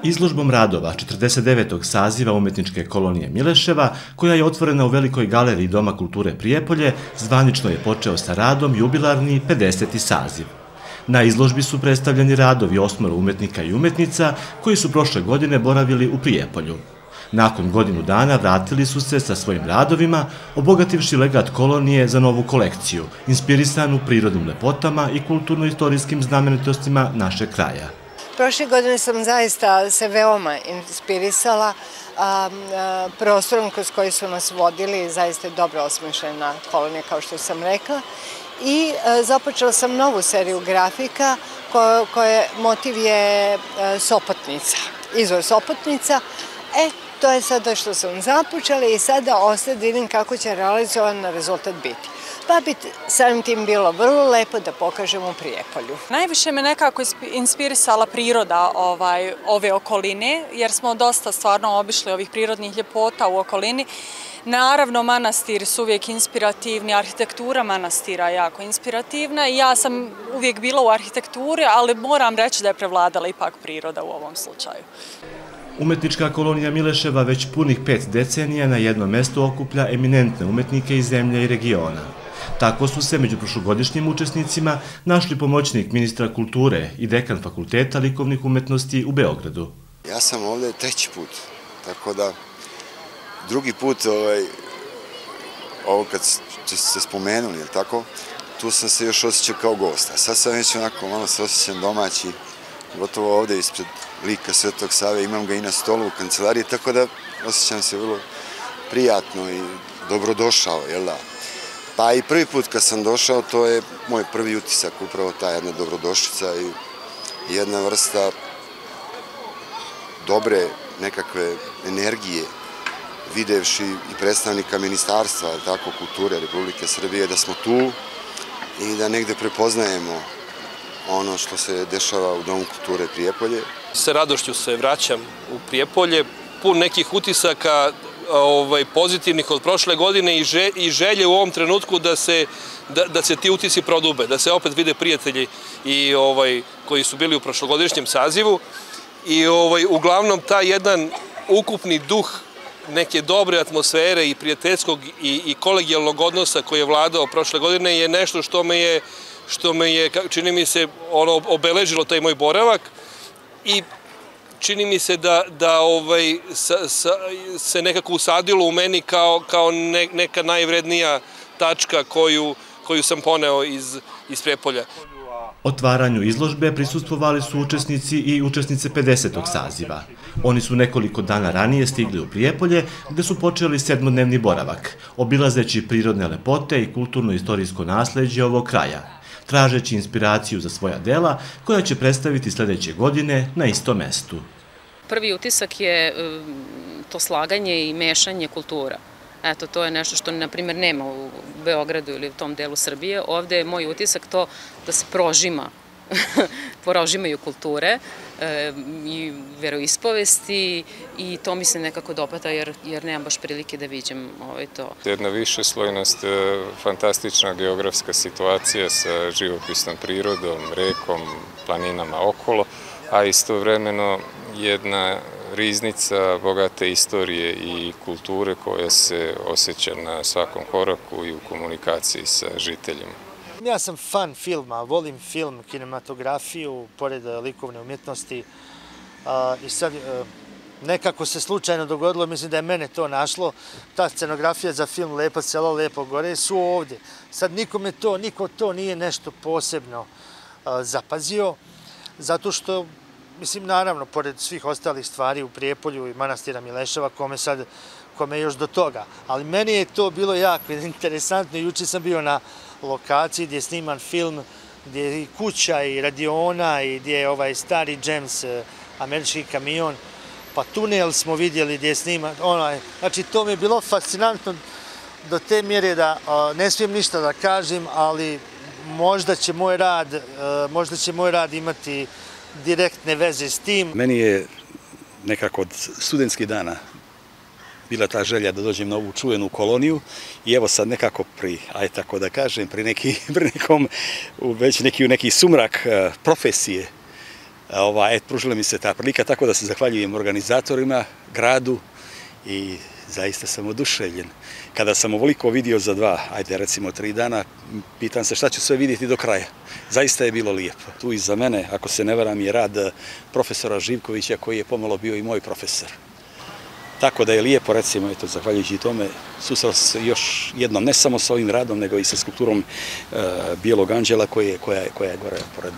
Izložbom radova 49. saziva umetničke kolonije Mileševa, koja je otvorena u Velikoj galeriji Doma kulture Prijepolje, zvanično je počeo sa radom jubilarni 50. saziv. Na izložbi su predstavljeni radovi 8 umetnika i umetnica koji su prošle godine boravili u Prijepolju. Nakon godinu dana vratili su se sa svojim radovima, obogativši legat kolonije za novu kolekciju, inspirisanu prirodnim lepotama i kulturno-istorijskim znamenitostima našeg kraja. Prošle godine sam zaista se veoma inspirisala prostorom kroz koji su nas vodili, zaista je dobro osmišljena kolonija, kao što sam rekla. I započela sam novu seriju grafika koje motiv je Sopotnica, izvor Sopotnica. To je sada što sam započela i sada ostaje da vidim kako će realizovan rezultat biti. Pa bi samim tim bilo vrlo lepo da pokažemo u Prijepolju. Najviše me nekako inspirisala priroda ove okoline, jer smo dosta stvarno obišli ovih prirodnih ljepota u okolini. Naravno, manastiri su uvijek inspirativni, arhitektura manastira je jako inspirativna i ja sam uvijek bila u arhitekturi, ali moram reći da je prevladala ipak priroda u ovom slučaju. Umetnička kolonija Mileševa već punih 5 decenija na jednom mestu okuplja eminentne umetnike iz zemlje i regiona. Tako su se među prošlogodišnjim učesnicima našli pomoćnik ministra kulture i dekan Fakulteta likovnih umetnosti u Beogradu. Ja sam ovde 3. put, tako da drugi put, ovo kad ste spomenuli, tako, tu sam se još osjećao kao gost, a sad sam već onako malo se osjećam domaći, gotovo ovde ispred lika Svetog Save, imam ga i na stolu u kancelariji, tako da osjećam se vrlo prijatno i dobrodošao, jel da? Pa i prvi put kad sam došao, to je moj prvi utisak, upravo ta jedna dobrodošlica i jedna vrsta dobre nekakve energije, videvši i predstavnika ministarstva, tako, kulture Republike Srbije, da smo tu i da negde prepoznajemo ono što se dešava u Domu kulture Prijepolje. Sa radošću se vraćam u Prijepolje, pun nekih utisaka pozitivnih od prošle godine i želje u ovom trenutku da se ti utisci prodube, da se opet vide prijatelji koji su bili u prošlogodišnjem sazivu i uglavnom taj jedan ukupni duh neke dobre atmosfere i prijateljskog i kolegijalnog odnosa koji je vladao prošle godine je nešto što me je, čini mi se, obeležilo taj moj boravak i čini mi se da se nekako usadilo u meni kao neka najvrednija tačka koju sam poneo iz Prijepolja. Otvaranju izložbe prisustvovali su učesnici i učesnice 50. saziva. Oni su nekoliko dana ranije stigli u Prijepolje, gde su počeli 7-dnevni boravak, obilazeći prirodne lepote i kulturno-istorijsko nasleđe ovog kraja, tražeći inspiraciju za svoja dela koja će predstaviti sledeće godine na istom mestu. Prvi utisak je to slaganje i mešanje kultura. Eto, to je nešto što, na primjer, nema u Beogradu ili u tom delu Srbije. Ovde je moj utisak to da se prožimaju kulture i veroispovesti i to mi se nekako dopada jer nemam baš prilike da viđem to. Jedna višeslojnost, fantastična geografska situacija sa živopisnom prirodom, rekom, planinama okolo, a istovremeno jedna riznica bogate istorije i kulture koja se osjeća na svakom koraku i u komunikaciji sa žiteljima. Ja sam fan filma, volim film, kinematografiju, pored likovne umjetnosti i sad nekako se slučajno dogodilo, mislim da je mene to našlo, ta scenografija za film Lepo selo, lepo gore su ovdje. Sad niko to nije nešto posebno zapazio, zato što, mislim, naravno, pored svih ostalih stvari u Prijepolju i manastira Mileševa, kome još do toga. Ali meni je to bilo jako interesantno. Juče sam bio na lokaciji gdje je sniman film, gdje je i kuća i radiona i gdje je ovaj stari James, američki kamion, pa tunel smo vidjeli gdje je sniman. Znači, to mi je bilo fascinantno do te mjere da ne smijem ništa da kažem, ali možda će moj rad imati direktne veze s tim. Meni je nekako od studentskih dana bila ta želja da dođem na ovu čuvenu koloniju i evo sad nekako pri nekom, već neki sumrak profesije Pružila mi se ta prilika, tako da se zahvaljujem organizatorima, gradu i zaista sam oduševljen. Kada sam ovoliko vidio za 3 dana, pitam se šta ću sve vidjeti do kraja. Zaista je bilo lijepo. Tu iza mene, ako se ne varam, je rad profesora Živkovića, koji je pomalo bio i moj profesor. Tako da je lijepo, recimo, zahvaljujući tome, susreo se još jednom, ne samo sa ovim radom, nego i sa skulpturom Bijelog anđela koja je gore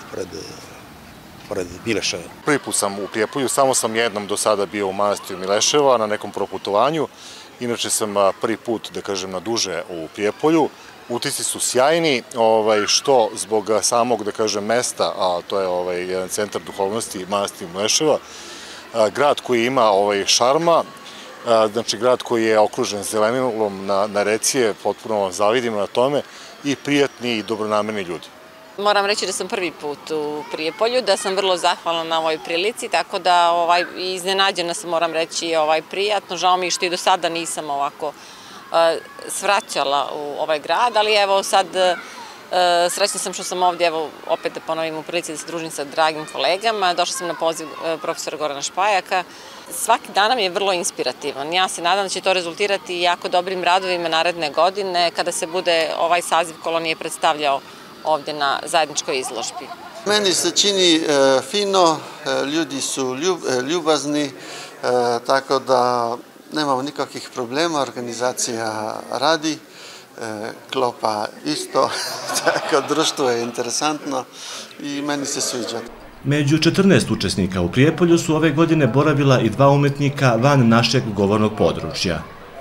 pored Mileševa. Prvi put sam u Prijepolju, samo sam jednom do sada bio u manastiru Mileševa na nekom proputovanju. Inače sam prvi put, da kažem, na duže u Prijepolju. Utisci su sjajni, što zbog samog, da kažem, mesta, a to je jedan centar duhovnosti manastir Mileševa, grad koji ima šarma, znači grad koji je okružen zelenilom na reci je, potpuno vam zavidimo na tome, i prijatni i dobronamerni ljudi. Moram reći da sam prvi put u Prijepolju, da sam vrlo zahvalna na ovoj prilici, tako da iznenađena sam, moram reći, prijatno. Žao mi što i do sada nisam ovako svraćala u ovaj grad, ali evo sad srećna sam što sam ovdje, evo opet da ponovim, u prilici da se družim sa dragim kolegama. Došla sam na poziv profesora Gorana Špajaka. Svaki dan nam je vrlo inspirativan. Ja se nadam da će to rezultirati jako dobrim radovima naredne godine kada se bude ovaj saziv kolonije predstavljao ovdje na zajedničkoj izložbi. Meni se čini fino, ljudi su ljubazni, tako da nemamo nikakvih problema, organizacija radi, klopa isto, tako društvo je interesantno i meni se sviđa. Među 14 učesnika u Prijepolju su ove godine boravila i 2 umetnika van našeg govornog područja.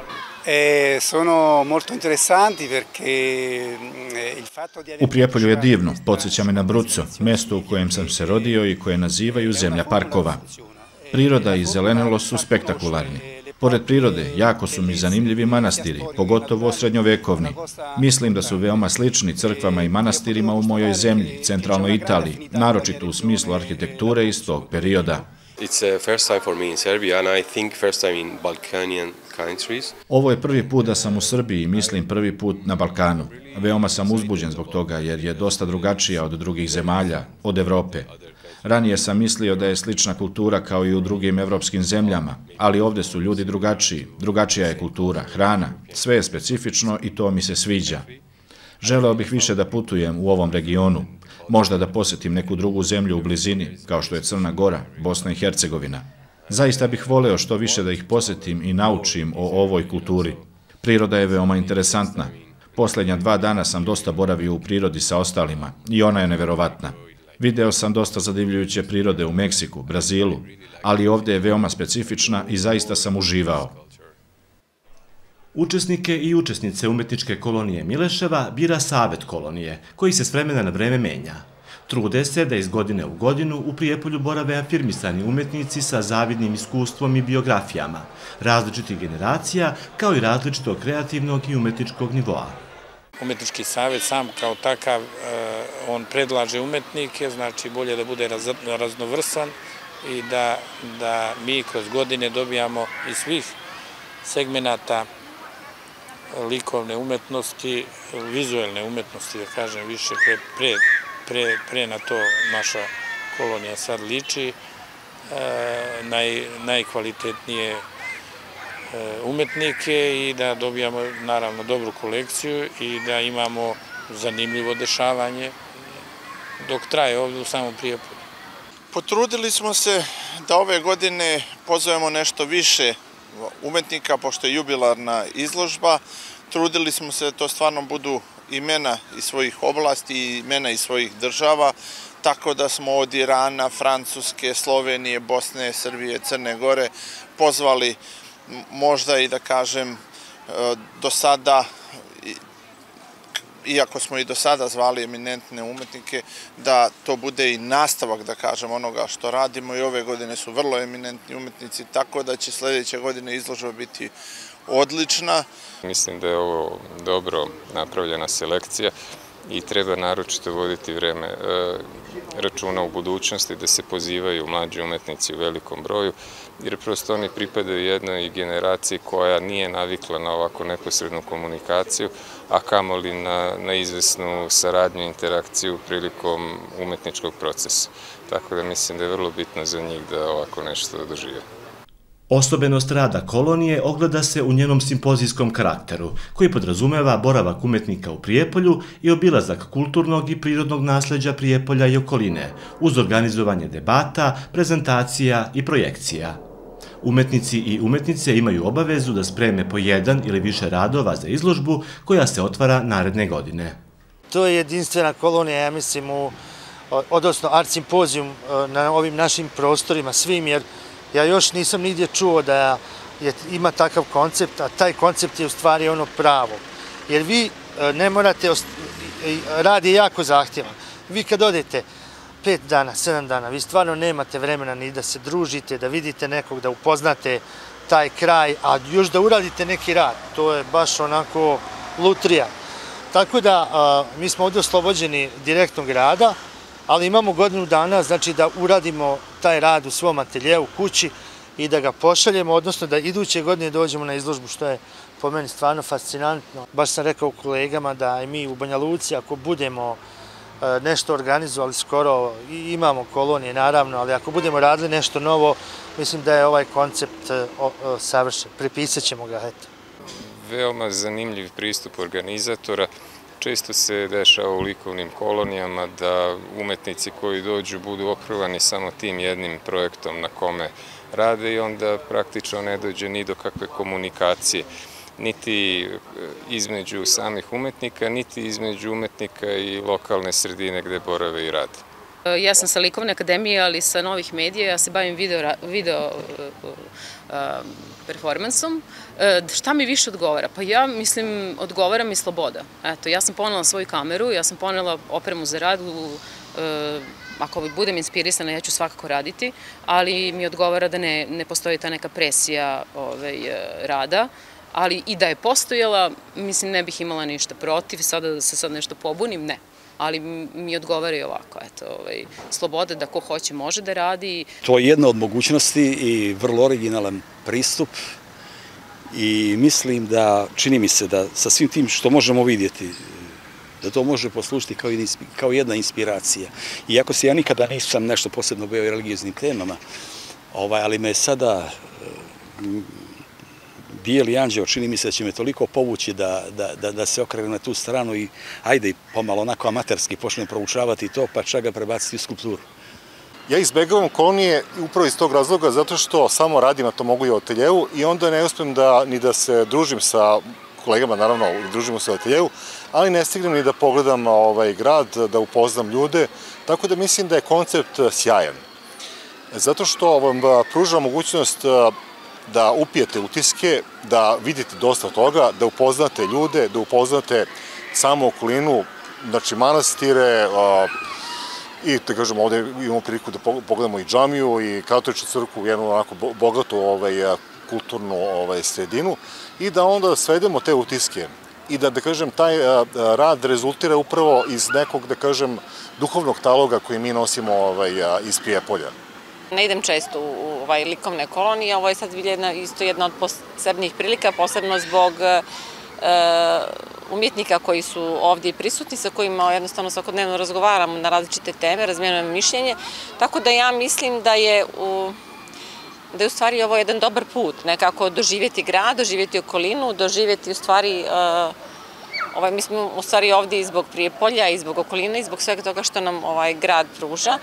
U Prijepolju je divno, podsjeća me na Bruco, mjesto u kojem sam se rodio i koje nazivaju zemlja parkova. Priroda i zelenilo su spektakularni. Pored prirode, jako su mi zanimljivi manastiri, pogotovo srednjovekovni. Mislim da su veoma slični crkvama i manastirima u mojoj zemlji, centralnoj Italiji, naročito u smislu arhitekture iz tog perioda. Ovo je prvi put da sam u Srbiji i mislim prvi put na Balkanu. Veoma sam uzbuđen zbog toga jer je dosta drugačija od drugih zemalja, od Evrope. Ranije sam mislio da je slična kultura kao i u drugim evropskim zemljama, ali ovdje su ljudi drugačiji, drugačija je kultura, hrana, sve je specifično i to mi se sviđa. Želeo bih više da putujem u ovom regionu, možda da posjetim neku drugu zemlju u blizini, kao što je Crna Gora, Bosna i Hercegovina. Zaista bih voleo što više da ih posjetim i naučim o ovoj kulturi. Priroda je veoma interesantna. Posljednja 2 dana sam dosta boravio u prirodi sa ostalima i ona je neverovatna. Video sam dosta zadivljujuće prirode u Meksiku, Brazilu, ali ovdje je veoma specifična i zaista sam uživao. Učesnike i učesnice umetničke kolonije Mileševa bira Savet kolonije, koji se s vremena na vreme menja. Trude se da iz godine u godinu u Prijepolju borave afirmisani umetnici sa zavidnim iskustvom i biografijama, različitih generacija, kao i različitog kreativnog i umetničkog nivoa. Umetnički savjet sam kao takav, on predlaže umetnike, znači bolje da bude raznovrsan i da mi kroz godine dobijamo iz svih segmenata likovne umetnosti, vizuelne umetnosti, da kažem više, pre na to naša kolonija sad liči, najkvalitetnije umetnike i da dobijamo naravno dobru kolekciju i da imamo zanimljivo dešavanje dok traje ovdje u samom Prijepolju. Potrudili smo se da ove godine pozovemo nešto više umetnika, pošto je jubilarna izložba. Trudili smo se da to stvarno budu imena iz svojih oblasti i imena iz svojih država, tako da smo od Irana, Francuske, Slovenije, Bosne, Srbije, Crne Gore pozvali možda i da kažem do sada, iako smo i do sada zvali eminentne umetnike, da to bude i nastavak, da kažem, onoga što radimo i ove godine su vrlo eminentni umetnici, tako da će sljedeće godine izložba biti odlična. Mislim da je ovo dobro napravljena selekcija i treba naročito voditi računa u budućnosti da se pozivaju mlađi umetnici u velikom broju. jer prosto oni pripadaju jednoj generaciji koja nije navikla na ovako neposrednu komunikaciju, a kamoli na izvesnu saradnju i interakciju prilikom umetničkog procesa. Tako da mislim da je vrlo bitno za njih da ovako nešto dožive. Osobenost rada kolonije ogleda se u njenom simpozijskom karakteru, koji podrazumeva boravak umetnika u Prijepolju i obilazak kulturnog i prirodnog nasleđa Prijepolja i okoline, uz organizovanje debata, prezentacija i projekcija. Umetnici i umetnice imaju obavezu da spreme po jedan ili više radova za izložbu koja se otvara naredne godine. To je jedinstvena kolonija, ja mislim, odnosno art simpozijum na ovim našim prostorima svim, jer ja još nisam nigdje čuo da ima takav koncept, a taj koncept je u stvari ono pravo. Jer vi ne morate, rad je jako zahtjevan. Vi kad odete 5 dana, 7 dana, vi stvarno nemate vremena ni da se družite, da vidite nekog, da upoznate taj kraj, a još da uradite neki rad. To je baš onako lutrija. Tako da mi smo ovdje oslobođeni direktnog rada, ali imamo godinu dana, znači da uradimo taj rad u svom ateljevu, kući i da ga pošaljemo, odnosno da iduće godine dođemo na izložbu, što je po meni stvarno fascinantno. Baš sam rekao kolegama da i mi u Banja Luci, ako budemo nešto organizovali skoro, imamo kolonije naravno, ali ako budemo radili nešto novo, mislim da je ovaj koncept savršen. Prepisat ćemo ga, eto. Veoma zanimljiv pristup organizatora. Često se dešava u likovnim kolonijama da umetnici koji dođu budu okrovani samo tim jednim projektom na kome rade i onda praktično ne dođe ni do kakve komunikacije, niti između samih umetnika, niti između umetnika i lokalne sredine gde borave i rade. Ja sam sa Likovne akademije, ali sa novih medija, ja se bavim video performansom. Šta mi više odgovara? Pa ja mislim, odgovara mi sloboda. Eto, ja sam ponela svoju kameru, ja sam ponela opremu za rad, ako budem inspirisana, ja ću svakako raditi, ali mi odgovara da ne postoji ta neka presija rada, ali i da je postojala, mislim, ne bih imala ništa protiv, sada da se sad nešto pobunim, ne. Ali mi odgovara i ovako, eto, sloboda da ko hoće može da radi. To je jedna od mogućnosti i vrlo originalan pristup i mislim da, čini mi se da sa svim tim što možemo vidjeti, da to može poslužiti kao jedna inspiracija. Iako se ja nikada nisam nešto posebno bavio religijoznim temama, ali me sada Bijeli anđeo, čini mi se da će me toliko povući da se okrenem na tu stranu i ajde i pomalo onako amaterski počnem proučavati to, pa čak ga prebaciti u skulpturu. Ja izbegavam kolonije upravo iz tog razloga zato što samo radim, a to mogu i u ateljevu, i onda ne uspem ni da se družim sa kolegama, naravno, družimo se u ateljevu, ali ne stignem ni da pogledam grad, da upoznam ljude, tako da mislim da je koncept sjajan. Zato što vam pruža mogućnost da upijete utiske, da vidite dosta toga, da upoznate ljude, da upoznate samu okolinu, znači manastire, i da kažemo ovde imamo priliku da pogledamo i džamiju i katoličku crkvu, jednu onako bogatu kulturnu sredinu i da onda svedemo te utiske i da kažem taj rad rezultira upravo iz nekog, da kažem, duhovnog taloga koji mi nosimo iz Prijepolja. Ne idem često u likovne kolonije, ovo je sad isto jedna od posebnih prilika, posebno zbog umjetnika koji su ovdje prisutni, sa kojima jednostavno svakodnevno razgovaramo na različite teme, razmijenujemo mišljenje, tako da ja mislim da je u stvari ovo jedan dobar put, nekako doživjeti grad, doživjeti okolinu, doživjeti u stvari, mi smo u stvari ovdje i zbog Prijepolja, i zbog okoline, i zbog svega toga što nam grad pruža.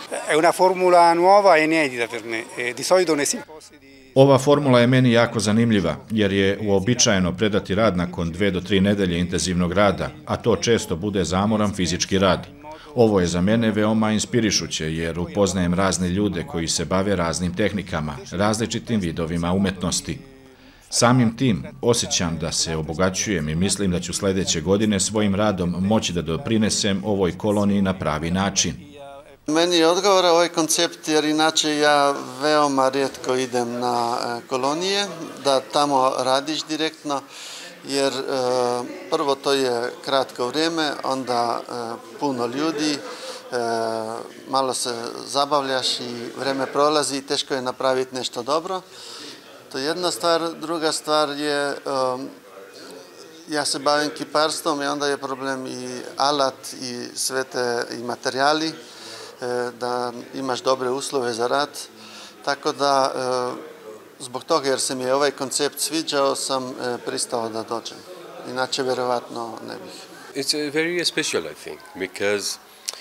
Ova formula je meni jako zanimljiva, jer je uobičajeno predati rad nakon 2 do 3 nedelje intenzivnog rada, a to često bude zamoran fizički rad. Ovo je za mene veoma inspirišuće, jer upoznajem razne ljude koji se bave raznim tehnikama, različitim vidovima umetnosti. Samim tim osjećam da se obogaćujem i mislim da ću sljedeće godine svojim radom moći da doprinesem ovoj koloniji na pravi način. Meni odgovara ovaj koncept jer inače ja veoma rijetko idem na kolonije, da tamo radiš direktno, jer prvo to je kratko vrijeme, onda puno ljudi, malo se zabavljaš i vreme prolazi i teško je napraviti nešto dobro. To je jedna stvar. Druga stvar je, ja se bavim kiparstvom i onda je problem i alat i sve te i materijali, da imaš dobre uslove za rad. Tako da, zbog toga jer se mi je ovaj koncept sviđao, sam pristao da dođem. Inače, verovatno ne bih. It's very special, I think, because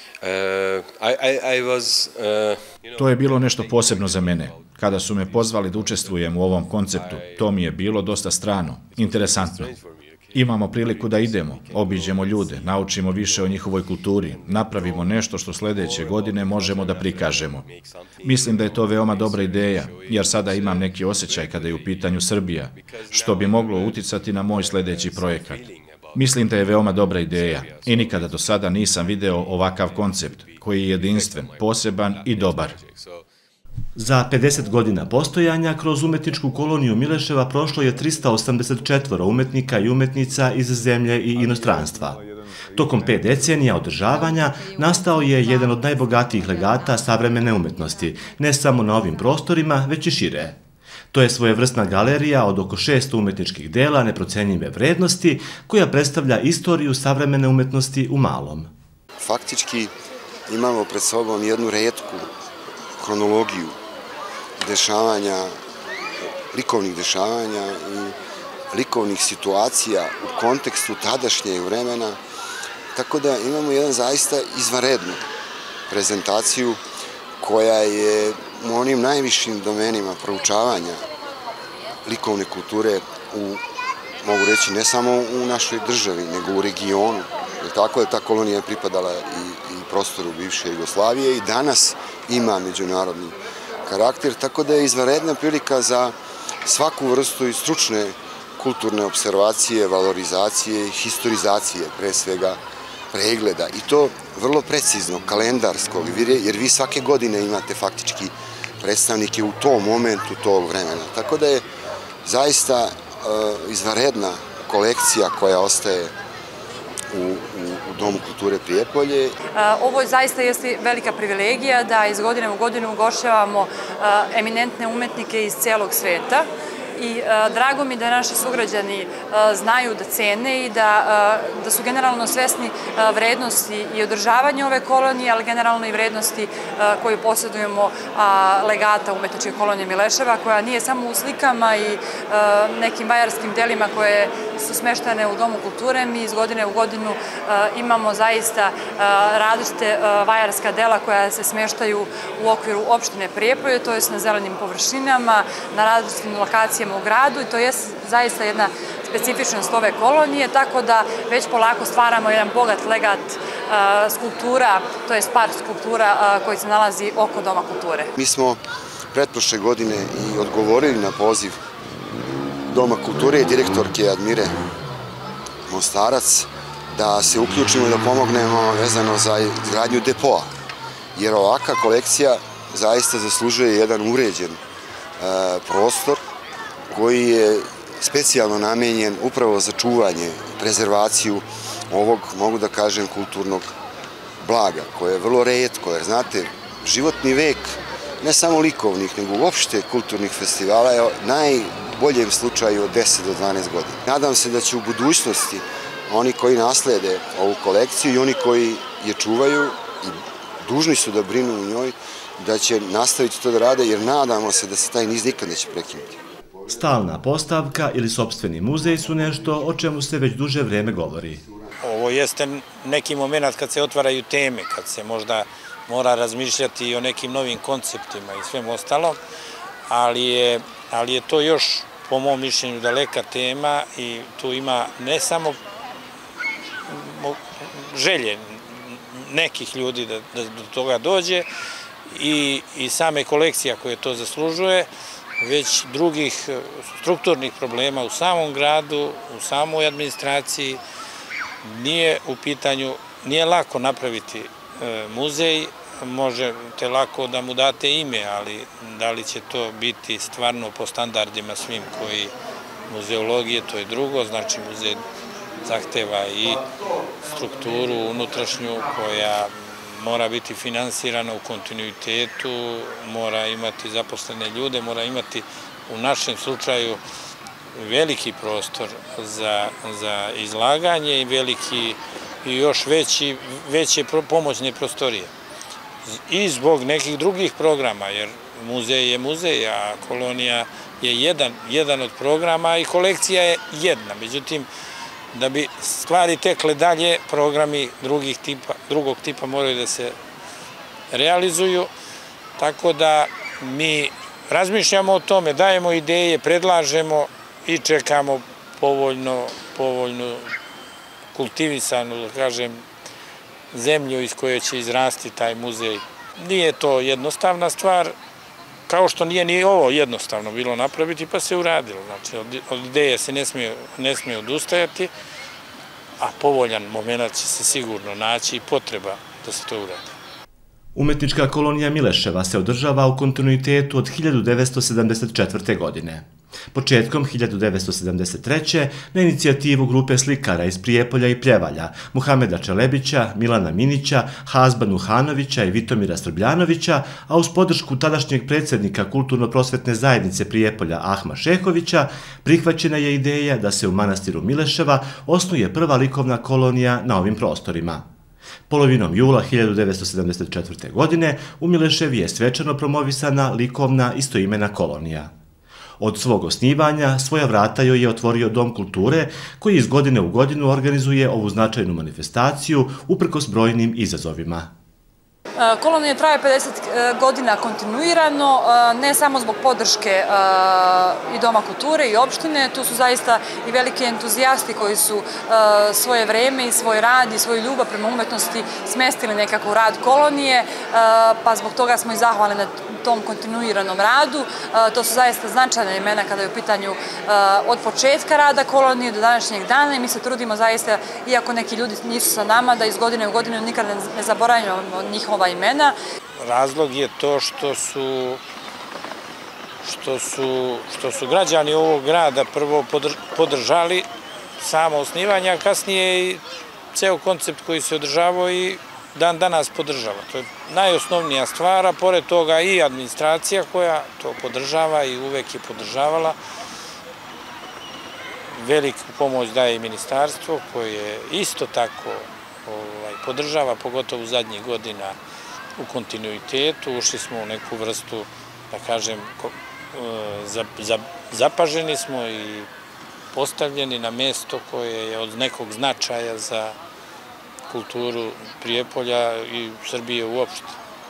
To je bilo nešto posebno za mene. Kada su me pozvali da učestvujem u ovom konceptu, to mi je bilo dosta strano, interesantno. Imamo priliku da idemo, obiđemo ljude, naučimo više o njihovoj kulturi, napravimo nešto što sledeće godine možemo da prikažemo. Mislim da je to veoma dobra ideja, jer sada imam neki osjećaj kada je u pitanju Srbija, što bi moglo uticati na moj sledeći projekat. Mislim da je veoma dobra ideja i nikada do sada nisam video ovakav koncept, koji je jedinstven, poseban i dobar. Za 50 godina postojanja kroz umetničku koloniju Mileševa prošlo je 384 umetnika i umetnica iz zemlje i inostranstva. Tokom 5 decenija održavanja nastao je jedan od najbogatijih legata savremene umetnosti, ne samo na ovim prostorima, već i šire. To je svojevrsna galerija od oko 600 umetničkih dela neprocenjive vrednosti, koja predstavlja istoriju savremene umetnosti u malom. Faktički imamo pred sobom jednu retku kronologiju dešavanja, likovnih dešavanja i likovnih situacija u kontekstu tadašnjeg vremena, tako da imamo jedan zaista izvanrednu prezentaciju koja je u onim najvišim domenima proučavanja likovne kulture mogu reći, ne samo u našoj državi, nego u regionu. Tako je ta kolonija pripadala i prostoru bivše Jugoslavije i danas ima međunarodni karakter, tako da je izvanredna prilika za svaku vrstu i stručne kulturne observacije, valorizacije, historizacije, pre svega pregleda. I to vrlo precizno, kalendarskog, jer vi svake godine imate faktički predstavnike u tom momentu tog vremena. Tako da je zaista izvanredna kolekcija koja ostaje u Domu kulture Prijepolje. Ovo zaista jeste velika privilegija da iz godine u godinu ugošćavamo eminentne umetnike iz celog sveta. I drago mi da naši sugrađani znaju da cene i da su generalno svesni vrednosti i održavanja ove kolonije, ali generalno i vrednosti koju posjedujemo legata umetničke kolonije Mileševa, koja nije samo u slikama i nekim vajarskim delima koje su smeštane u Domu kulture. Mi iz godine u godinu imamo zaista različite vajarska dela koja se smeštaju u okviru opštine Prijepolje, to je na zelenim površinama, na različitim lokacijama u gradu i to je zaista jedna specifičnost ove kolonije, tako da već polako stvaramo jedan bogat legat skulptura, to je par skulptura koji se nalazi oko Doma kulture. Mi smo pretprošle godine i odgovorili na poziv Doma kulture i direktorke Admire Mostarac da se uključimo i da pomognemo vezano za izgradnju depoa, jer ovaka kolekcija zaista zaslužuje jedan uređen prostor koji je specijalno namenjen upravo za čuvanje, prezervaciju ovog, mogu da kažem, kulturnog blaga, koje je vrlo retko, jer znate, životni vek, ne samo likovnih, nego uopšte kulturnih festivala je najboljem slučaju od 10 do 12 godina. Nadam se da će u budućnosti oni koji naslede ovu kolekciju i oni koji je čuvaju i dužni su da brinu u njoj, da će nastaviti to da rade, jer nadamo se da se taj niz nikad neće prekinuti. Stalna postavka ili sopstveni muzej su nešto o čemu se već duže vreme govori. Ovo jeste neki moment kad se otvaraju teme, kad se možda mora razmišljati i o nekim novim konceptima i svem ostalom, ali je to još, po mom mišljenju, daleka tema i tu ima ne samo želje nekih ljudi da do toga dođe i same kolekcija koje to zaslužuje, već drugih strukturnih problema u samom gradu, u samoj administraciji. Nije u pitanju, nije lako napraviti muzej, možete lako da mu date ime, ali da li će to biti stvarno po standardima svim koji muzeologije, to je drugo, znači muzej zahteva i strukturu unutrašnju koja mora biti finansirana u kontinuitetu, mora imati zaposlene ljude, mora imati u našem slučaju veliki prostor za izlaganje i veliki i još veće pomoćne prostorije. I zbog nekih drugih programa, jer muzej je muzej, a kolonija je jedan od programa i kolekcija je jedna. Međutim, da bi stvari tekle dalje, programi drugog tipa moraju da se realizuju, tako da mi razmišljamo o tome, dajemo ideje, predlažemo i čekamo povoljnu kultivisanu, da kažem, zemlju iz koje će izrasti taj muzej. Nije to jednostavna stvar, kao što nije ni ovo jednostavno bilo napraviti, pa se uradilo. Znači, od ideje se ne smije odustajati, a povoljan moment će se sigurno naći i potreba da se to uradi. Umetnička kolonija Mileševa se održava u kontinuitetu od 1974. godine. Početkom 1973. na inicijativu grupe slikara iz Prijepolja i Pljevalja, Muhameda Čelebića, Milana Minića, Hazba Nuhanovića i Vitomira Srbljanovića, a uz podršku tadašnjeg predsjednika Kulturno-prosvetne zajednice Prijepolja Ahma Šehovića, prihvaćena je ideja da se u manastiru Mileševa osnuje prva likovna kolonija na ovim prostorima. Polovinom jula 1974. godine u Mileševi je svečano promovisana likovna istoimena kolonija. Od svog osnivanja svoja vrata joj je otvorio Dom kulture, koji iz godine u godinu organizuje ovu značajnu manifestaciju uprkos brojnim izazovima. Kolonija traje 50 godina kontinuirano, ne samo zbog podrške i Doma kulture i opštine, tu su zaista i veliki entuzijasti koji su svoje vreme i svoj rad i svoju ljubav prema umetnosti smestili nekako u rad kolonije, pa zbog toga smo i zahvalni na tom kontinuiranom radu. To su zaista značajna imena kada je u pitanju od početka rada kolonije do današnjeg dana i mi se trudimo zaista, iako neki ljudi nisu sa nama, da iz godine u godinu nikad ne zaboravljamo njihova imena. Razlog je to što su građani ovog grada prvo podržali samo osnivanje, a kasnije i ceo koncept koji se održavao i dan danas podržava. To je najosnovnija stvar, a pored toga i administracija koja to podržava i uvek je podržavala. Veliku pomoć daje i ministarstvo koje isto tako podržava, pogotovo u zadnjih godina u kontinuitetu. Ušli smo u neku vrstu, da kažem, zapaženi smo i postavljeni na mesto koje je od nekog značaja za kulturu Prijepolja i Srbije uopšte.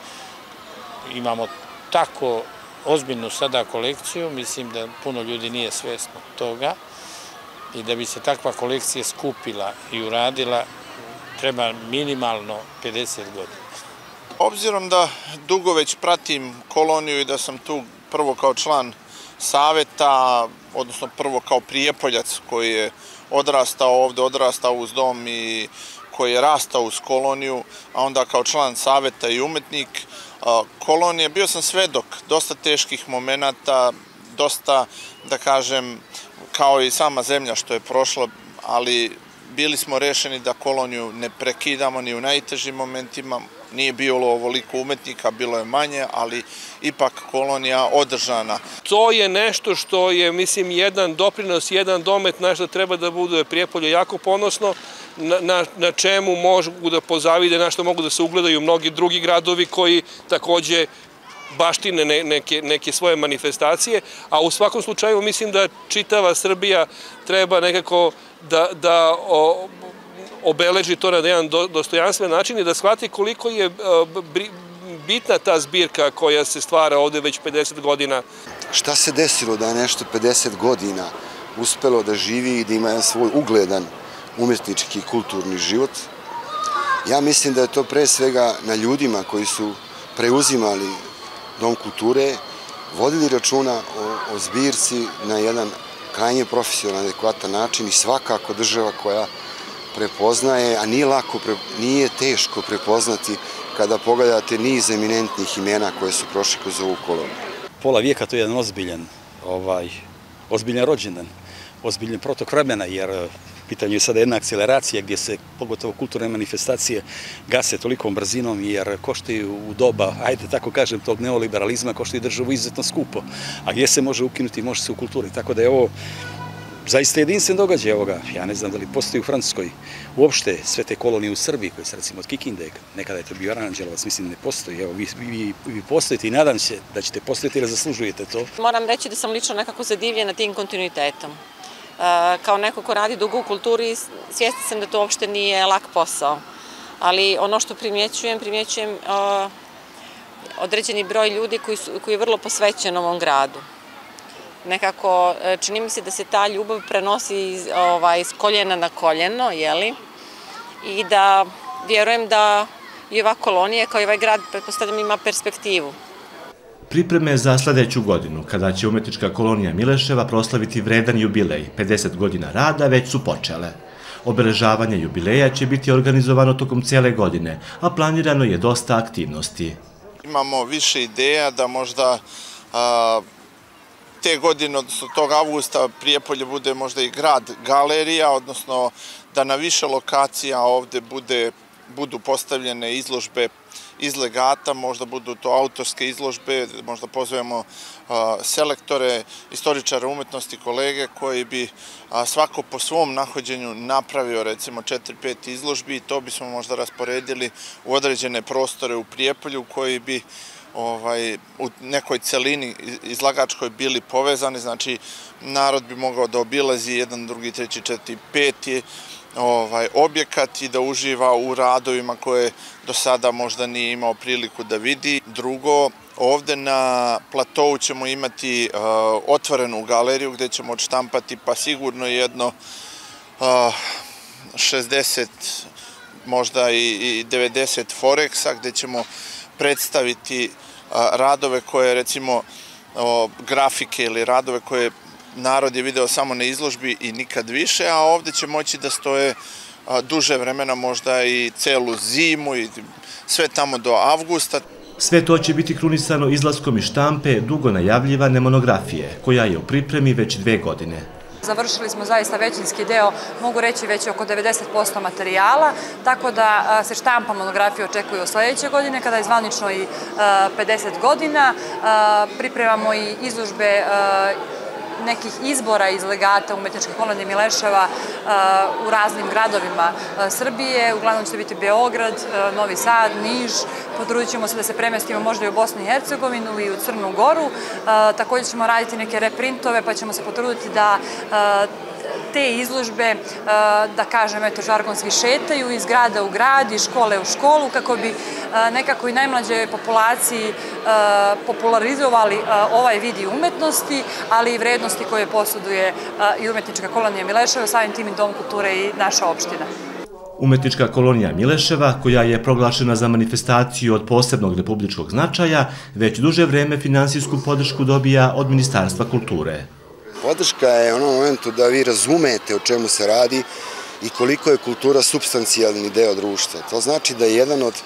Imamo tako ozbiljnu sada kolekciju, mislim da puno ljudi nije svesno toga i da bi se takva kolekcija skupila i uradila treba minimalno 50 godina. Obzirom da dugo već pratim koloniju i da sam tu prvo kao član saveta, odnosno prvo kao Prijepoljac koji je odrastao ovde, odrastao uz dom i koji je rastao uz koloniju, a onda kao član saveta i umetnik kolonije, bio sam svedok dosta teških momenata, dosta, da kažem, kao i sama zemlja što je prošla, ali bili smo rešeni da koloniju ne prekidamo ni u najtežim momentima. Nije bilo ovoliko umetnika, bilo je manje, ali ipak kolonija održana. To je nešto što je, mislim, jedan doprinos, jedan domet na što treba da bude Prijepolje jako ponosno, na čemu mogu da pozavide, na što mogu da se ugledaju mnogi drugi gradovi koji takođe baštine neke svoje manifestacije, a u svakom slučaju mislim da čitava Srbija treba nekako da obeleži to na jedan dostojanstven način i da shvati koliko je bitna ta zbirka koja se stvara ovde već 50 godina. Šta se desilo da je nešto 50 godina uspelo da živi i da ima jedan svoj ugledan umetnički i kulturni život? Ja mislim da je to pre svega na ljudima koji su preuzimali Dom kulture, vodili računa o zbirci na jedan krajnje profesionalan, adekvatan način i svakako država koja prepoznaje, a nije teško prepoznati kada pogledate niz eminentnih imena koje su prošli kroz ovu koloniju. Pola vijeka to je jedan ozbiljan ozbiljan rođendan, ozbiljan protok vremena, jer pitanje je sada jedna akceleracija gdje se, pogotovo kulturne manifestacije, gase tolikom brzinom jer koštaju u doba, ajde tako kažem, tog neoliberalizma, koštaju državu izuzetno skupo. A gdje se može ukinuti, može se u kulturi. Tako da je ovo zaista jedinstven događaj ovoga. Ja ne znam da li postoji u Francuskoj uopšte sve te kolonije u Srbiji, koje se recimo od Kikinde, nekada je to bio Aranđelovac, mislim ne postoji. Evo, vi postojite i nadam se da ćete postojiti jer zaslužujete to. Moram reći da sam lično nekako zadivljena tim kontinuitetom. Kao neko ko radi dugo u kulturi, svjesna sam da to uopšte nije lak posao. Ali ono što primjećujem određeni broj ljudi koji je vrlo posvećen ovom gradu. Nekako čini mi se da se ta ljubav prenosi iz koljena na koljeno, i da vjerujem da i ova kolonija kao i ovaj grad, pretpostavljam, ima perspektivu. Pripreme za sledeću godinu, kada će umetnička kolonija Mileševa proslaviti vredan jubilej, 50 godina rada, već su počele. Obeležavanje jubileja će biti organizovano tokom cijele godine, a planirano je dosta aktivnosti. Imamo više ideja da možda te godine, odnosno tog avgusta, Prijepolje bude možda i grad galerija, odnosno da na više lokacija ovde budu postavljene izložbe iz legata, možda budu to autorske izložbe, možda pozovemo selektore, istoričara umetnosti, kolege koji bi svako po svom nahođenju napravio recimo 4-5 izložbi i to bismo možda rasporedili u određene prostore u Prijepolju koji bi u nekoj celini izlagačkoj bili povezani, znači narod bi mogao da obilazi 1, 2, 3, 4, 5 objekat i da uživa u radovima koje do sada možda nije imao priliku da vidi. Drugo, ovde na platovu ćemo imati otvorenu galeriju gde ćemo odštampati pa sigurno jedno 60, možda i 90 foreksa gde ćemo predstaviti radove koje, recimo, grafike ili radove koje narod je video samo na izložbi i nikad više, a ovde će moći da stoje duže vremena, možda i celu zimu i sve tamo do avgusta. Sve to će biti krunisano izlaskom iz štampe dugo najavljivane monografije, koja je u pripremi već 2 godine. Završili smo zaista većinski deo, mogu reći već oko 90% materijala, tako da se štampa monografije očekuje u sledeće godine, kada je zvanično i 50 godina. Pripremamo i izložbe nekih izbora iz legata umetničke kolonije Mileševa u raznim gradovima Srbije. Uglavnom će biti Beograd, Novi Sad, Niš. Potrudit ćemo se da se premestimo možda i u Bosnu i Hercegovinu i u Crnu Goru. Također ćemo raditi neke reprintove pa ćemo se potruditi da te izložbe, da kažem, žargonski šetaju iz grada u grad, iz škole u školu, kako bi nekako i najmlađoj populaciji popularizovali ovaj vid i umetnosti, ali i vrednosti koje posjeduje i umetnička kolonija Mileševa, samim tim i Dom kulture i naša opština. Umetnička kolonija Mileševa, koja je proglašena za manifestaciju od posebnog republičkog značaja, već duže vreme finansijsku podršku dobija od Ministarstva kulture. Podrška je u onom momentu da vi razumete o čemu se radi i koliko je kultura supstancijalni deo društva. To znači da je jedan od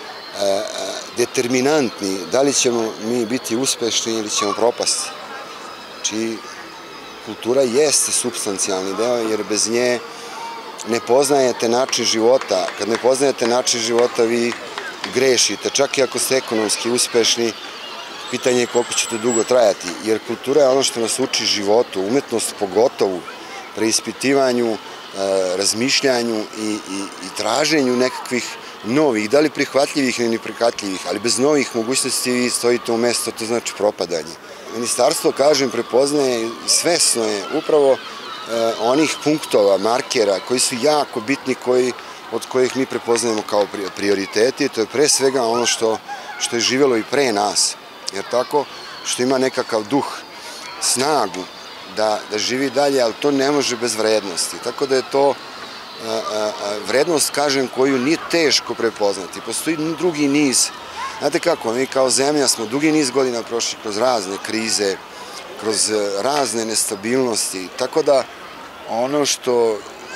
determinantni da li ćemo mi biti uspešni ili ćemo propasti. Znači, kultura jeste supstancijalni deo jer bez nje ne poznajete način života. Kad ne poznajete način života vi grešite, čak i ako ste ekonomski uspešni. Pitanje je koliko će to dugo trajati, jer kultura je ono što nas uči životu, umetnost pogotovo, preispitivanju, razmišljanju i traženju nekakvih novih, da li prihvatljivih ili neprihvatljivih, ali bez novih mogućnosti vi stojite u mesto, to znači propadanje. Ministarstvo, kažem, prepoznaje, svesno je upravo onih punktova, markera koji su jako bitni, od kojih mi prepoznajemo kao prioriteti, to je pre svega ono što je živjelo i pre nas. Jer tako što ima nekakav duh, snagu da živi dalje, ali to ne može bez vrednosti. Tako da je to vrednost, kažem, koju nije teško prepoznati. Postoji drugi niz. Znate kako, mi kao zemlja smo dugi niz godina prošli kroz razne krize, kroz razne nestabilnosti. Tako da ono što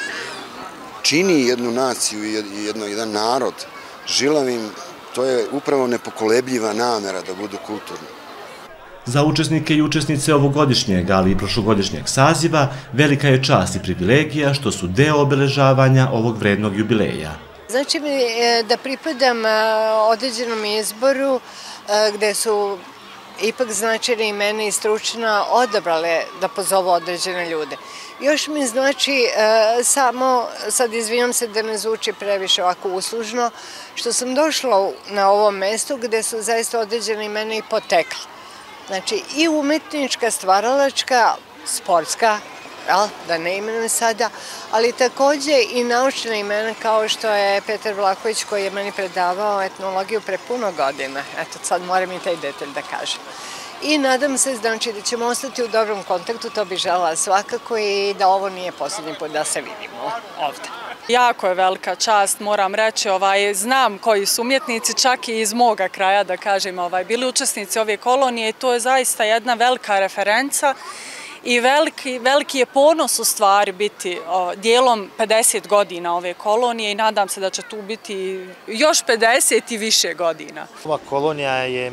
čini jednu naciju i jedan narod žilavim, to je upravo nepokolebljiva namera da budu kulturni. Za učesnike i učesnice ovogodišnjeg, ali i prošlogodišnjeg saziva, velika je čast i privilegija što su deo obeležavanja ovog vrednog jubileja. Znači mi da pripadam određenom izboru gde su ipak značajne i mene i stručno odabrale da pozovu određene ljude. Još mi znači samo, sad izvinjam se da ne zvuči previše ovako uslužno, što sam došla na ovo mesto gde su zaista određene imena i potekla. Znači i umetnička, stvaralačka, sportska, da ne imenujem sada, ali takođe i naučna imena kao što je Petar Vlahović koji je meni predavao etnologiju pre puno godina. Eto, sad moram i taj detalj da kažem. I nadam se znači, da ćemo ostati u dobrom kontaktu, to bih želela svakako i da ovo nije poslednji put da se vidimo ovde. Jako je velika čast, moram reći, znam koji su umjetnici, čak i iz moga kraja, da kažem, bili učesnici ove kolonije i to je zaista jedna velika referenca i veliki je ponos u stvari biti dijelom 50 godina ove kolonije i nadam se da će tu biti još 50 i više godina. Ova kolonija je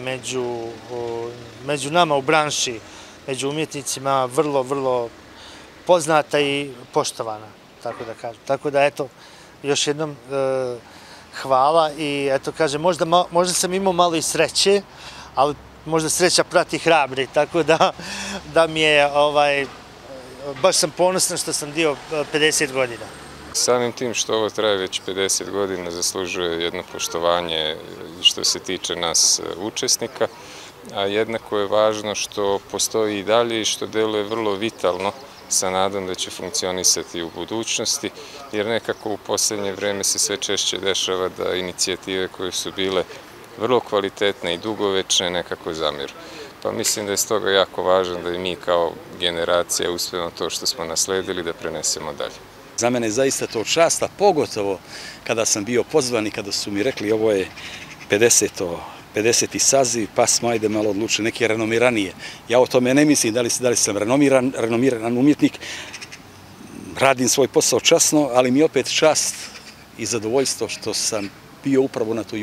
među nama u branši, među umjetnicima vrlo poznata i poštovana, tako da kažem. Tako da, eto, još jednom hvala i, eto, kažem, možda sam imao malo i sreće, ali možda sreća prati hrabri, tako da mi je, baš sam ponosan što sam dio 50 godina. Samim tim što ovo traje već 50 godina zaslužuje jedno poštovanje što se tiče nas učesnika, a jednako je važno što postoji i dalje i što deluje vrlo vitalno sa nadom da će funkcionisati u budućnosti, jer nekako u poslednje vreme se sve češće dešava da inicijative koje su bile vrlo kvalitetne i dugovečne nekako zamiru. Pa mislim da je stoga jako važno da i mi kao generacija uspemo to što smo nasledili da prenesemo dalje. Za mene je zaista to čast, a pogotovo kada sam bio pozvan i kada su mi rekli ovo je 50. saziv, pa smo ajde malo odlučili neke renomiranije. Ja o tome ne mislim da li sam renomiran umjetnik, radim svoj posao časno, ali mi je opet čast i zadovoljstvo što sam bio upravo na tu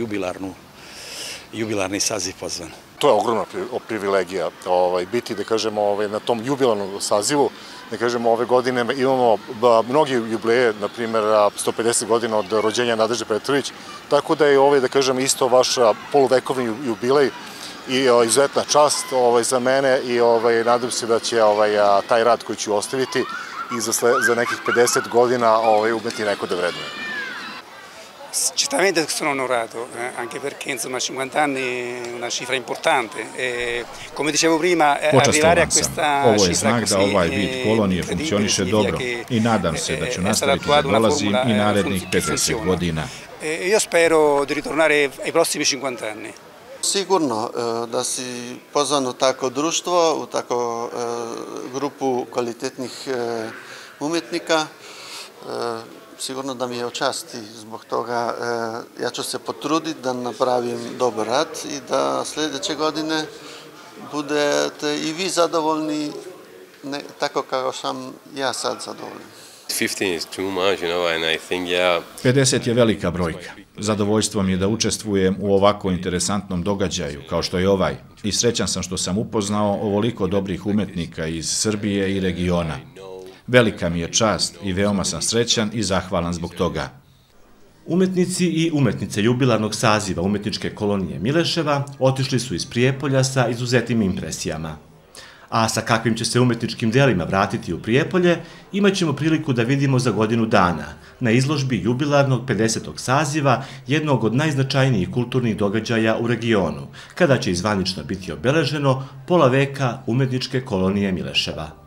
jubilarni saziv pozvan. To je ogromna privilegija biti, da kažemo, na tom jubilarnom sazivu. Da kažemo, ove godine imamo mnogi jubileje, na primjer 150 godina od rođenja Nadežde Petrović, tako da je da kažem, isto vaš poluvekovni jubilej i izuzetna čast za mene i nadam se da će taj rad koji ću ostaviti i za nekih 50 godina umeti neko da vrednuje. Certamente sono onorato, anche perché insomma 50 anni è una cifra importante. Come dicevo prima, arrivare a questa cifra così da ovaj vid kolonije funkcioniše dobro i nadam se da ću nastaviti da dolazim i narednih 50 godina. Io spero di ritornare ai prossimi 50 anni. Sigurno da si pozvan u tako društvo, u tako grupu kvalitetnih umjetnika, sigurno da mi je u časti, zbog toga ja ću se potruditi da napravim dobar rad i da sljedeće godine budete i vi zadovoljni tako kako sam ja sad zadovoljan. 15 is too much, and I think, 50 je velika brojka. Zadovoljstvo mi je da učestvujem u ovako interesantnom događaju, kao što je ovaj, i srećan sam što sam upoznao ovoliko dobrih umjetnika iz Srbije i regiona. Velika mi je čast i veoma sam srećan i zahvalan zbog toga. Umetnici i umetnice jubilarnog saziva umetničke kolonije Mileševa otišli su iz Prijepolja sa izuzetnim impresijama. A sa kakvim će se umetničkim delima vratiti u Prijepolje, imat ćemo priliku da vidimo za godinu dana na izložbi jubilarnog 50. saziva jednog od najznačajnijih kulturnih događaja u regionu, kada će zvanično biti obeleženo pola veka umetničke kolonije Mileševa.